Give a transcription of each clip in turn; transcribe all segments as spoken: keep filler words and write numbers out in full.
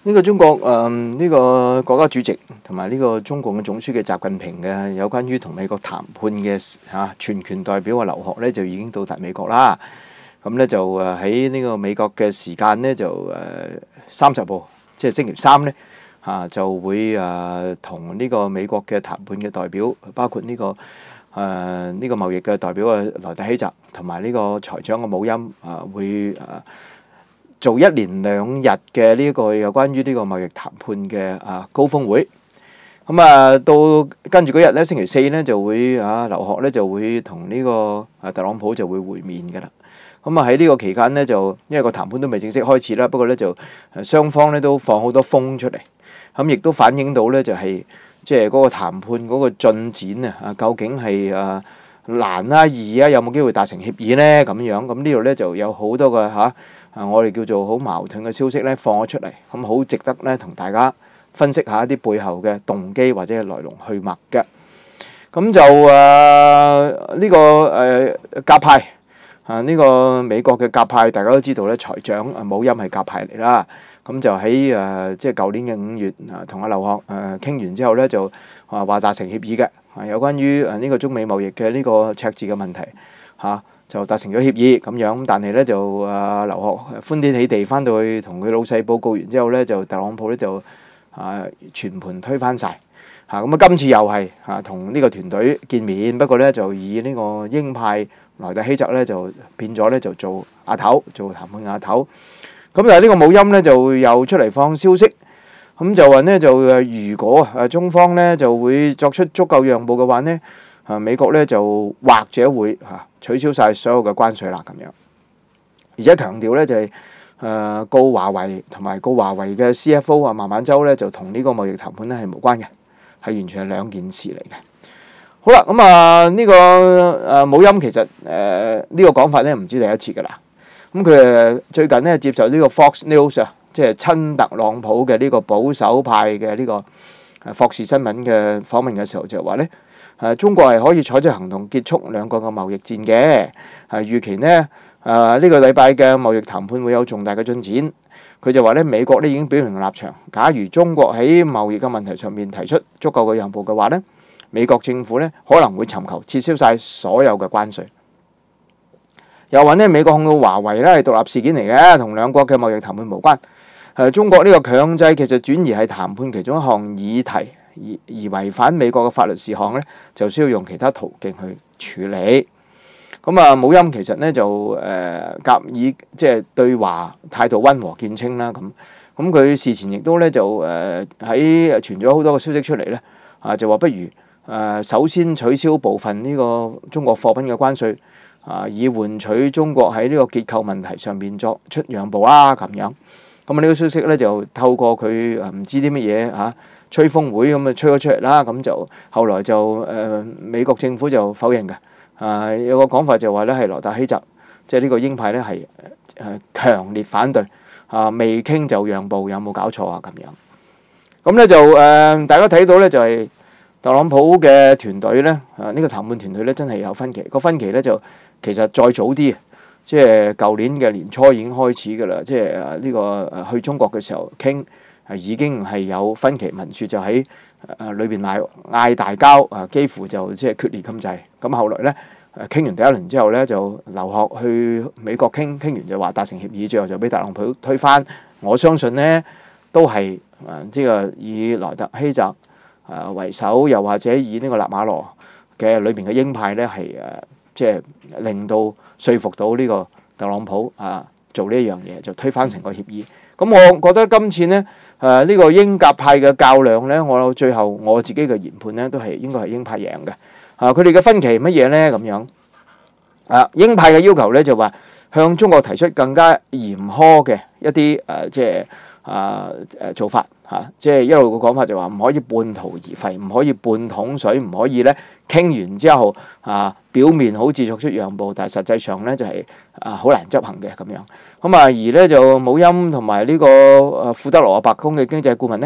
呢個中國誒呢個國家主席同埋呢個中共嘅總書記習近平嘅有關於同美國談判嘅嚇全權代表嘅劉鶴咧，就已經到達美國啦。咁咧就誒喺呢個美國嘅時間咧就誒三十號，即係星期三咧嚇就會誒同呢個美國嘅談判嘅代表，包括呢個誒呢個貿易嘅代表啊萊特希澤同埋呢個財長嘅姆欽啊會誒做一連兩日嘅呢個有關於呢個貿易談判嘅啊高峰會。咁啊到跟住嗰日咧星期四咧就會啊劉鶴咧就會同呢個啊特朗普就會會面㗎啦。咁啊喺呢個期間咧就因為個談判都未正式開始啦，不過咧就誒雙方咧都放好多風出嚟，咁亦都反映到咧就係即係嗰個談判嗰個進展啊啊究竟係啊難啊易啊有冇機會達成協議咧咁樣。咁呢度咧就有好多個嚇啊我哋叫做好矛盾嘅消息咧放咗出嚟，咁好值得咧同大家分析下一啲背後嘅動機或者係來龍去脈嘅。咁就誒呢個誒鴿派。啊！呢個美國嘅鴿派，大家都知道咧，財長啊姆欽係鴿派嚟啦。咁就喺誒即係舊年嘅五月啊，同阿劉鶴誒傾完之後咧，就話話達成協議嘅。啊，有關於誒呢個中美貿易嘅呢個赤字嘅問題嚇，就達成咗協議咁樣。但係咧就啊劉鶴歡天喜地翻到去同佢老細報告完之後咧，就特朗普咧就啊全盤推翻晒。嚇。咁啊，今次又係嚇同呢個團隊見面，不過咧就以呢個鷹派萊特希澤咧就變咗咧就做阿頭，做談判阿頭。咁但係呢個姆欽咧就又出嚟放消息，咁就話咧就誒如果誒中方咧就會作出足夠讓步嘅話咧，啊美國咧就或者會嚇取消晒所有嘅關稅啦咁樣。而且強調咧就係誒告華為同埋告華為嘅 C F O 啊孟晚舟咧就同呢個貿易談判咧係無關嘅，係完全係兩件事嚟嘅。好啦，咁啊呢個誒姆欽其實誒呢個講法咧唔止第一次㗎啦。咁佢誒最近咧接受呢個 Fox News 啊，即係親特朗普嘅呢個保守派嘅呢個誒霍士新聞嘅訪問嘅時候就話咧誒中國係可以採取行動結束兩國嘅貿易戰嘅。係預期咧誒呢個禮拜嘅貿易談判會有重大嘅進展。佢就話咧美國咧已經表明立場，假如中國喺貿易嘅問題上面提出足夠嘅讓步嘅話咧，美國政府咧可能會尋求撤銷晒所有嘅關稅。又話咧美國控告華為咧係獨立事件嚟嘅，同兩國嘅貿易談判無關。誒中國呢個強制其實轉移係談判其中一項議題，而而違反美國嘅法律事項咧，就需要用其他途徑去處理。咁啊，姆欽其實咧就誒夾以即係對華態度溫和見稱啦。咁咁佢事前亦都咧就誒喺傳咗好多個消息出嚟咧，啊就話不如誒、呃、首先取消部分呢個中國貨品嘅關稅，啊以換取中國喺呢個結構問題上面作出讓步啦咁樣。咁啊呢個消息咧就透過佢誒唔知啲乜嘢嚇吹風會咁啊吹咗出嚟啦。咁就後來就誒、呃、美國政府就否認嘅。啊有個講法就話咧係萊特希澤，即係呢個鷹派咧係誒強烈反對啊，未傾就讓步，有冇搞錯啊咁樣？咁咧就誒、呃、大家睇到咧就係、是、特朗普嘅團隊咧啊呢、這個談判團隊咧真係有分歧，個分歧咧就其實再早啲，即係舊年嘅年初已經開始㗎啦，即係誒呢個誒去中國嘅時候傾係已經係有分歧，民説就喺誒裏邊嗌嗌大交啊，幾乎就即係決裂咁滯。咁後來咧誒傾完第一輪之後咧，就劉鶴去美國傾，傾完就話達成協議，最後就俾特朗普推翻。我相信咧都係誒即係以萊特希澤誒為首，又或者以呢個納瓦羅嘅裏邊嘅鷹派咧係誒即係令到說服到呢個特朗普啊做呢一樣嘢，就推翻成個協議。咁我覺得今次咧誒呢個鷹鴿派嘅較量咧，我最後我自己嘅研判咧都係應該係鷹派贏嘅。啊！佢哋嘅分歧乜嘢咧？咁樣啊，鷹派嘅要求咧就話向中國提出更加嚴苛嘅一啲誒、呃，即係啊誒做法嚇、啊，即係一路嘅講法就話唔可以半途而廢，唔可以半桶水，唔可以咧傾完之後啊，表面好似作出讓步，但係實際上咧就係、是、啊好難執行嘅咁樣。咁啊，而咧就姆欽同埋呢個誒庫德羅白宮嘅經濟顧問咧，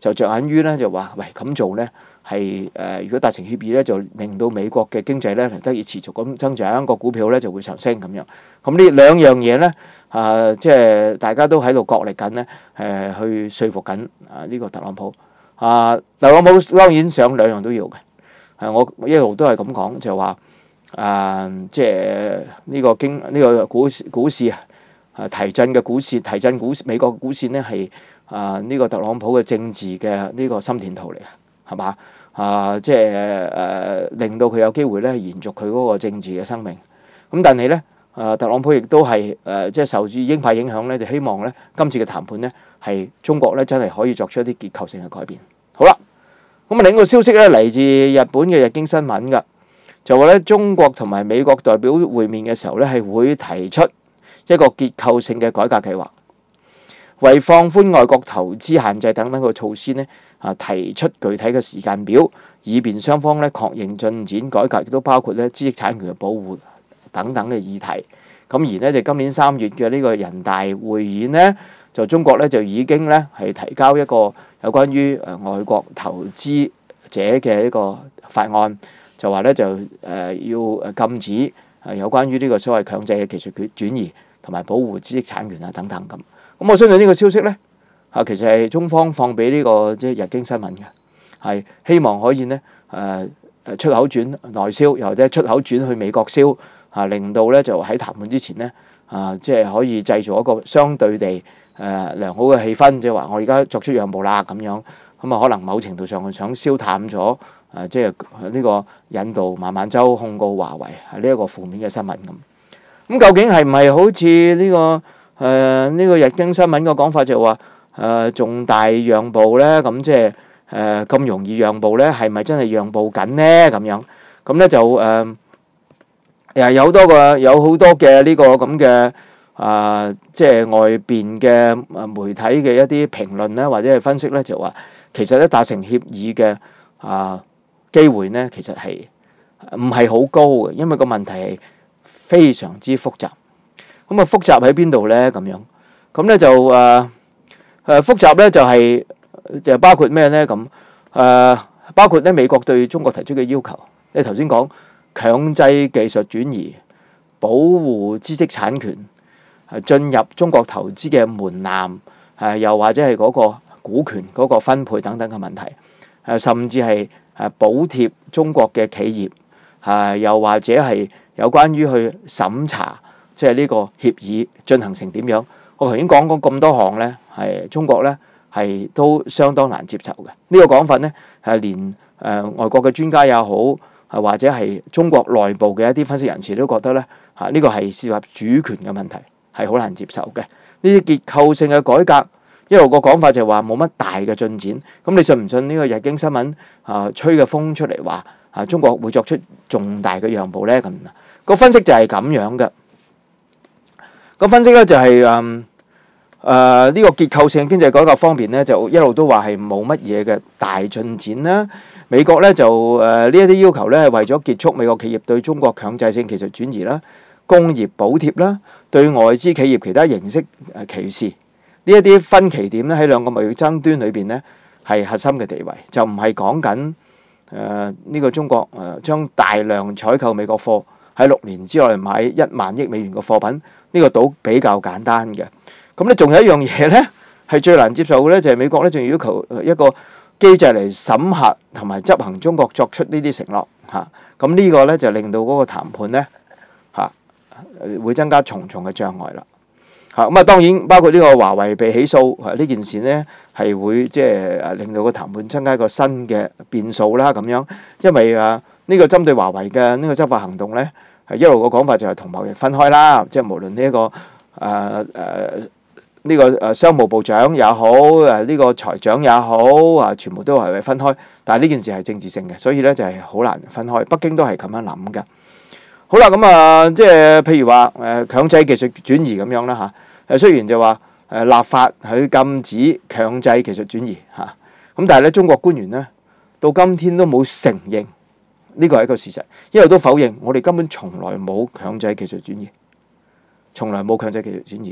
就着眼於咧就話喂咁做咧係誒，如果達成協議咧，就令到美國嘅經濟咧得以持續咁增長，個股票咧就會上升咁樣。咁呢兩樣嘢咧啊，即係大家都喺度角力緊咧，誒去說服緊啊呢個特朗普啊。特朗普當然想兩樣都要嘅。誒，我一路都係咁講，就話啊，即係呢個經呢個股市股市啊提振嘅股市提振股市美國股市咧係啊呢個特朗普嘅政治嘅呢個心電圖嚟嘅，係嘛？啊，即係誒令到佢有機會咧延續佢嗰個政治嘅生命。咁但係咧，啊特朗普亦都係誒即係受住鷹派影響咧，就希望咧今次嘅談判咧係中國咧真係可以作出一啲結構性嘅改變。好啦。咁啊，另一個消息咧嚟自日本嘅日經新聞㗎，就話咧中國同埋美國代表會面嘅時候咧，係會提出一個結構性嘅改革計劃，為放寬外國投資限制等等嘅措施呢啊提出具體嘅時間表，以便雙方咧確認進展。改革亦都包括咧知識產權嘅保護等等嘅議題。咁而呢，就今年三月嘅呢個人大會議呢，就中國咧就已經咧係提交一個有關於誒外國投資者嘅呢個法案，就話咧就誒要誒禁止誒有關於呢個所謂強制嘅技術轉轉移同埋保護知識產權啊等等咁。咁我相信呢個消息咧啊，其實係中方放俾呢個即係日經新聞嘅，係希望可以呢誒誒出口轉內銷，又或者出口轉去美國銷啊，令到咧就喺談判之前呢，啊，即係可以製造一個相對地誒良好嘅氣氛，即係話我而家作出讓步啦咁樣，咁啊可能某程度上係想消淡咗誒，即係呢個引渡孟晚舟控告華為係呢一個負面嘅新聞咁。咁究竟係唔係好似呢個誒呢個日經新聞嘅講法就話誒重大讓步咧？咁即係誒咁容易讓步咧？係咪真係讓步緊咧？咁樣咁咧就誒。誒有好多個有好多嘅呢個咁嘅啊，即係外邊嘅媒體嘅一啲評論咧，或者係分析咧，就話其實咧達成協議嘅啊機會咧，其實係唔係好高嘅，因為個問題係非常之複雜。咁啊複雜喺邊度咧？咁樣咁咧就誒誒複雜咧就係就包括咩咧？咁誒包括咧美國對中國提出嘅要求，你頭先講。強制技術轉移、保護知識產權、係進入中國投資嘅門檻，誒又或者係嗰個股權嗰個分配等等嘅問題，誒甚至係誒補貼中國嘅企業，誒又或者係有關於去審查，即係呢個協議進行成點樣？我頭先講過咁多項咧，係中國咧係都相當難接受嘅。呢個講法咧係連誒外國嘅專家也好。啊，或者係中國內部嘅一啲分析人士都覺得咧，嚇呢個係涉及主權嘅問題，係好難接受嘅。呢啲結構性嘅改革，一路個講法就話冇乜大嘅進展。咁你信唔信呢個日經新聞啊吹嘅風出嚟話啊中國會作出重大嘅讓步咧？咁個分析就係咁樣嘅。個分析咧就係誒誒呢個結構性經濟改革方面咧，就一路都話係冇乜嘢嘅大進展啦。美國咧就誒呢一啲要求咧係為咗結束美國企業對中國強制性技術轉移啦、工業補貼啦、對外資企業其他形式誒歧視呢一啲分歧點咧喺兩個貿易爭端裏邊咧係核心嘅地位，就唔係講緊誒呢個中國誒將大量採購美國貨喺六年之內買一萬億美元嘅貨品，呢個倒比較簡單嘅。咁咧仲有一樣嘢咧係最難接受嘅咧，就係美國咧仲要要求一個機制嚟審核同埋執行中國作出呢啲承諾嚇，咁呢個咧就令到嗰個談判咧嚇會增加重重嘅障礙啦嚇。咁啊當然包括呢個華為被起訴呢件事咧係會即係令到個談判增加一個新嘅變數啦咁樣，因為啊呢個針對華為嘅呢個執法行動咧係一路個講法就係同貿易分開啦，即係無論呢一個誒誒。呢個誒商務部長也好，誒呢個財長也好，啊全部都係分開。但係呢件事係政治性嘅，所以咧就係好難分開。北京都係咁樣諗嘅。好啦，咁啊，即係譬如話誒強制技術轉移咁樣啦嚇。誒雖然就話誒立法去禁止強制技術轉移嚇，咁但係咧中國官員咧到今天都冇承認呢個係一個事實，一路都否認我哋根本從來冇強制技術轉移，從來冇強制技術轉移。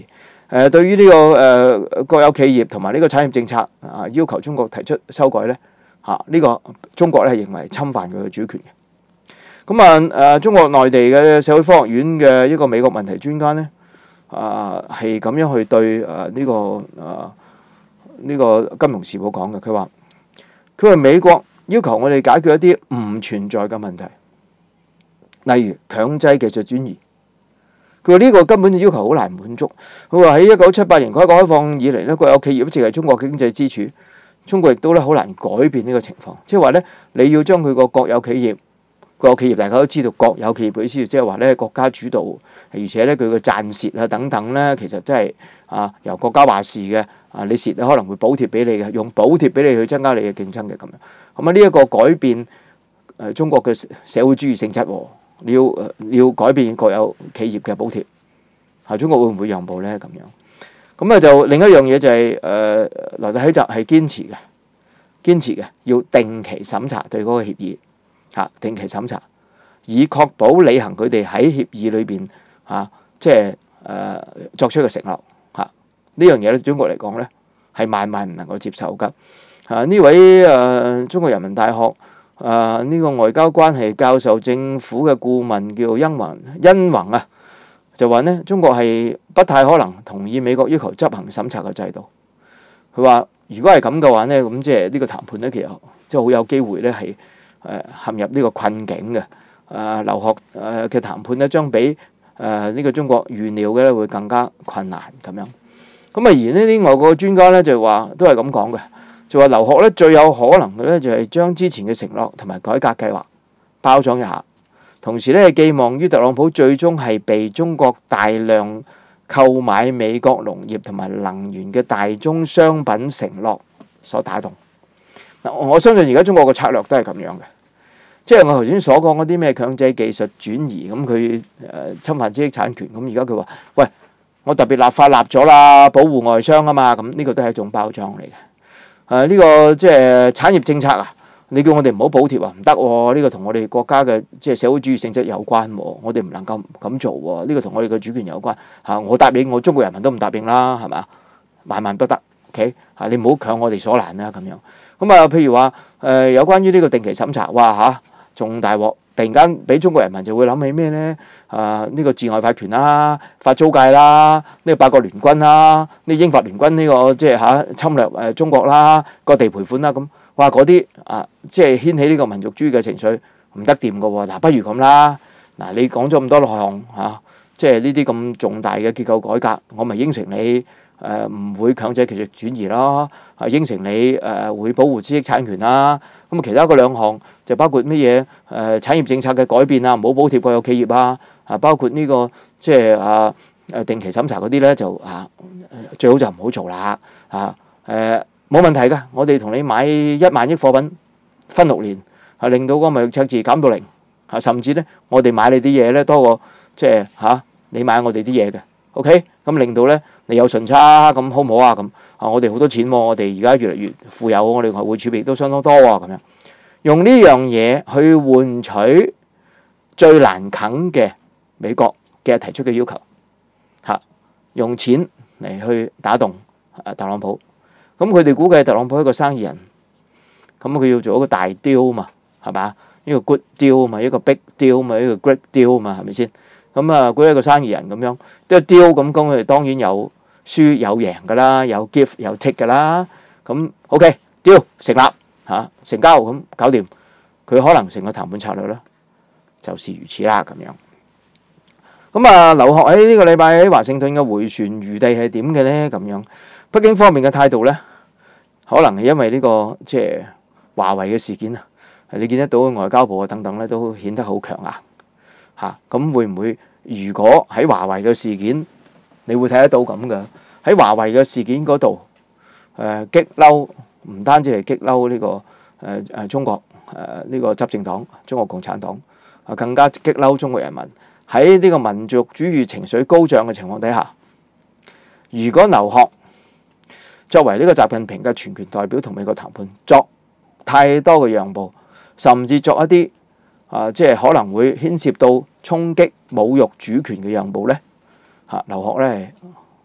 誒對於呢個誒國有企業同埋呢個產業政策啊，要求中國提出修改咧嚇，呢個中國咧係認為侵犯佢嘅主權嘅。咁啊誒，中國內地嘅社會科學院嘅一個美國問題專家咧啊，係咁樣去對誒呢個誒呢個《金融時報》講嘅，佢話佢話美國要求我哋解決一啲唔存在嘅問題，例如強制技術轉移。佢話呢個根本要求好難滿足。佢話喺一九七八年改革開放以嚟咧，國有企業一直係中國經濟支柱，中國亦都咧好難改變呢個情況。即係話咧，你要將佢個國有企業，國有企業大家都知道，國有企業嘅意思即係話咧國家主導，而且咧佢嘅賺蝕啊等等咧，其實真係啊由國家話事嘅。啊，你蝕可能會補貼俾你嘅，用補貼俾你去增加你嘅競爭嘅咁樣。咁啊呢一個改變誒中國嘅社會主義性質喎。你要誒要改變國有企業嘅補貼，係中國會唔會讓步咧？咁樣咁啊，就另一樣嘢就係誒劉德喜就係堅持嘅，堅持嘅要定期審查對嗰個協議嚇，定期審查，以確保履行佢哋喺協議裏邊嚇，即係誒作出嘅承諾嚇。呢樣嘢咧，中國嚟講咧係萬萬唔能夠接受㗎。啊，呢位誒、呃、中國人民大學。啊！呢、這個外交關係教授政府嘅顧問叫殷宏，殷宏啊，就話呢，中國係不太可能同意美國要求執行審查嘅制度。佢話：如果係咁嘅話呢，咁即係呢個談判呢，其實即係好有機會呢係誒陷入呢個困境嘅。啊，留學誒嘅談判呢，將比誒呢個中國預料嘅咧會更加困難咁樣。咁啊，而呢啲外國專家呢，就話都係咁講嘅。就話留學咧最有可能嘅咧就係將之前嘅承諾同埋改革計劃包裝一下，同時咧寄望於特朗普最終係被中國大量購買美國農業同埋能源嘅大宗商品承諾所打動。嗱，我相信而家中國嘅策略都係咁樣嘅，即係我頭先所講嗰啲咩強制技術轉移，咁佢誒侵犯知識產權，咁而家佢話：喂，我特別立法立咗啦，保護外商啊嘛，咁呢個都係一種包裝嚟嘅。誒呢、啊這個即係產業政策啊！你叫我哋唔好補貼啊，唔得喎！呢、這個同我哋國家嘅即係社會主義性質有關喎、啊，我哋唔能夠咁做喎、啊。呢、這個同我哋嘅主權有關嚇、啊，我答應，我中國人民都唔答應啦，係嘛？萬萬不得 ，OK 嚇、啊！你唔好強我哋所難啦咁樣。咁啊，譬如話誒、呃、有關於呢個定期審查，哇嚇，仲大鑊！突然間俾中國人民就會諗起咩咧？啊，呢、這個治外法權啦、法租界啦、呢、這個八國聯軍啦、呢英法聯軍呢、這個即係嚇侵略誒中國啦、割地賠款啦咁，哇嗰啲啊即係掀起呢個民族主義嘅情緒，唔得掂噶喎！嗱，不如咁啦，嗱、啊、你講咗咁多項嚇，即係呢啲咁重大嘅結構改革，我咪應承你誒唔、呃、會強制技術轉移咯，係應承你誒、呃、會保護知識產權啦。咁啊，其他嗰兩項就包括乜嘢？誒、呃、產業政策嘅改變啊，唔好補貼國有企業啊，啊包括呢、這個即係啊誒定期審查嗰啲咧，就啊最好就唔好做啦。啊誒冇問題㗎，我哋同你買一萬億貨品分六年，係令到嗰個貿易赤字減到零，啊甚至咧我哋買你啲嘢咧多過即係嚇你買我哋啲嘢嘅。OK，咁令到咧你有順差，咁好唔好啊？咁啊，我哋好多錢喎，我哋而家越嚟越富有，我哋外匯儲備都相當多喎，咁樣用呢樣嘢去換取最難啃嘅美國嘅提出嘅要求，嚇用錢嚟去打動啊特朗普。咁佢哋估計特朗普係一個生意人，咁佢要做一個大 deal 嘛，係嘛？呢個 good deal 嘛，一個 big deal 嘛，一個 great deal 嘛，係咪先？咁啊，估一個生意人咁樣，都係 deal 咁，咁佢哋當然有輸有贏噶啦，有 give 有 take 噶啦。咁 OK deal 成立嚇成交咁搞掂，佢可能成個談判策略咧就是如此啦咁樣。咁啊，劉鶴喺呢個禮拜喺華盛頓嘅迴旋餘地係點嘅咧？咁樣北京方面嘅態度咧，可能係因為呢個即係華為嘅事件啊，你見得到外交部啊等等咧都顯得好強硬。嚇咁會唔會？如果喺華為嘅事件，你會睇得到咁嘅喺華為嘅事件嗰度，誒激嬲唔單止係激嬲呢個誒誒中國誒呢個執政黨中國共產黨啊，更加激嬲中國人民喺呢個民族主義情緒高漲嘅情況底下，如果劉鶴作為呢個習近平嘅全權代表同美國談判作太多嘅讓步，甚至作一啲啊，即係可能會牽涉到衝擊、侮辱主權嘅讓步咧，嚇劉鶴咧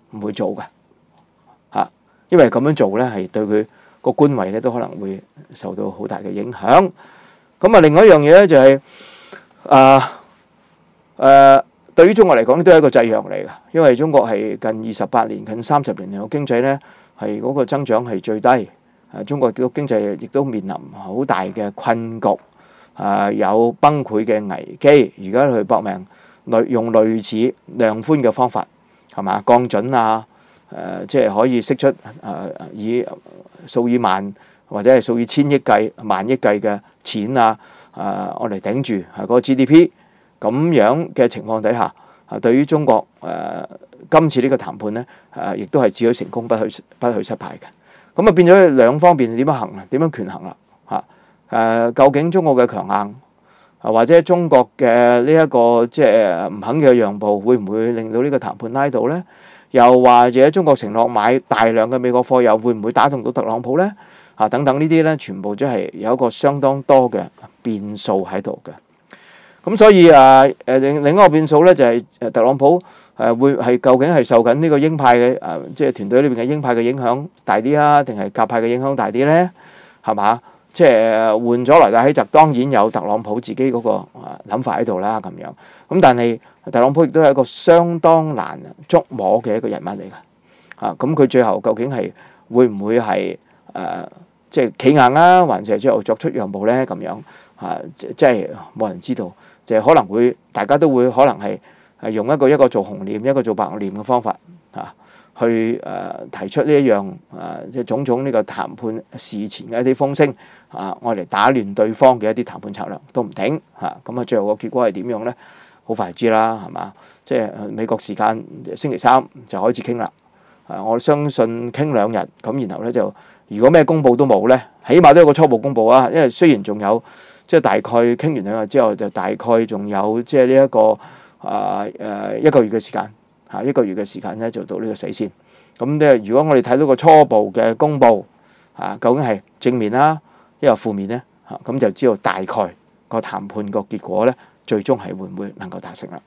唔會做嘅嚇，因為咁樣做咧係對佢個官位咧都可能會受到好大嘅影響。咁啊，另外一樣嘢咧就係啊誒，對於中國嚟講都係一個制約嚟嘅，因為中國係近二十八年、近三十年嚟個經濟咧係嗰個增長係最低，誒中國嘅經濟亦都面臨好大嘅困局，啊有崩潰嘅危機，而家去搏命類用類似量寬嘅方法係嘛降準啊，誒即係可以釋出誒以數以萬或者係數以千億計、萬億計嘅錢啊，誒我嚟頂住係嗰個 G D P 咁樣嘅情況底下，啊對於中國誒、呃、今次呢個談判咧誒，亦都係只許成功不許不許失敗嘅。咁啊變咗兩方面點樣行啊？點樣權衡啦？嚇誒，究竟中國嘅強硬啊，或者中國嘅呢一個即係唔肯嘅讓步，會唔會令到呢個談判拉倒咧？又或者中國承諾買大量嘅美國貨，又會唔會打動到特朗普咧？啊，等等呢啲咧，全部都係有一個相當多嘅變數喺度嘅。咁所以啊誒另另一個變數咧就係誒特朗普誒會係究竟係受緊呢個鷹派嘅誒即係團隊裏邊嘅鷹派嘅影響大啲啊，定係鴿派嘅影響大啲咧？係嘛？即係換咗萊特希澤，當然有特朗普自己嗰個諗法喺度啦，咁樣。咁但係特朗普亦都係一個相當難捉摸嘅一個人物嚟嘅。啊，咁佢最後究竟係會唔會係誒即係企硬啊，還是係最後作出讓步咧？咁樣啊，即即係冇人知道。就可能會大家都會可能係係用一個一個做紅臉，一個做白臉嘅方法啊，去誒、呃、提出呢一樣誒即係種種呢個談判事前嘅一啲風聲啊，我嚟打亂對方嘅一啲談判策略都唔定嚇。咁啊，最後個結果係點樣咧？好快就知啦，係嘛？即係美國時間星期三就開始傾啦。啊，我相信傾兩日咁，然後咧就如果咩公佈都冇咧，起碼都有個初步公佈啊。因為雖然仲有。即係大概傾完兩日之後，就大概仲有即係呢一個啊誒、呃、一個月嘅時間嚇，一個月嘅時間咧就到呢個死線。咁即係如果我哋睇到個初步嘅公佈啊，究竟係正面啦，抑或負面咧嚇，咁就知道大概個談判個結果咧，最終係會唔會能夠達成啦？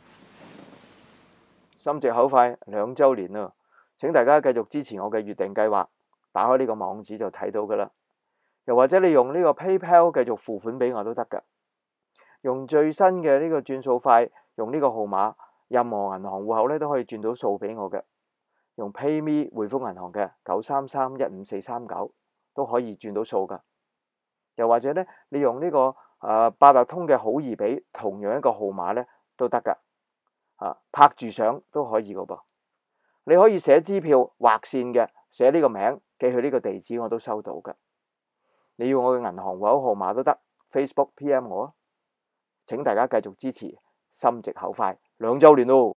心直口快兩週年啦，請大家繼續支持我嘅月訂計劃，打開呢個網址就睇到㗎啦。又或者你用呢個 PayPal 繼續付款俾我都得㗎，用最新嘅呢個轉數快，用呢個號碼，任何銀行戶口咧都可以轉到數俾我嘅。用 PayMe 匯豐銀行嘅九三三一五四三九都可以轉到數㗎。又或者咧，你用呢個誒八達通嘅好易俾，同樣一個號碼咧都得㗎。啊，拍住相都可以㗎噃。你可以寫支票劃線嘅，寫呢個名寄去呢個地址，我都收到㗎。你要我嘅銀行戶口號碼都得 ，Facebook P M 我啊！請大家繼續支持，心直口快兩週年咯〜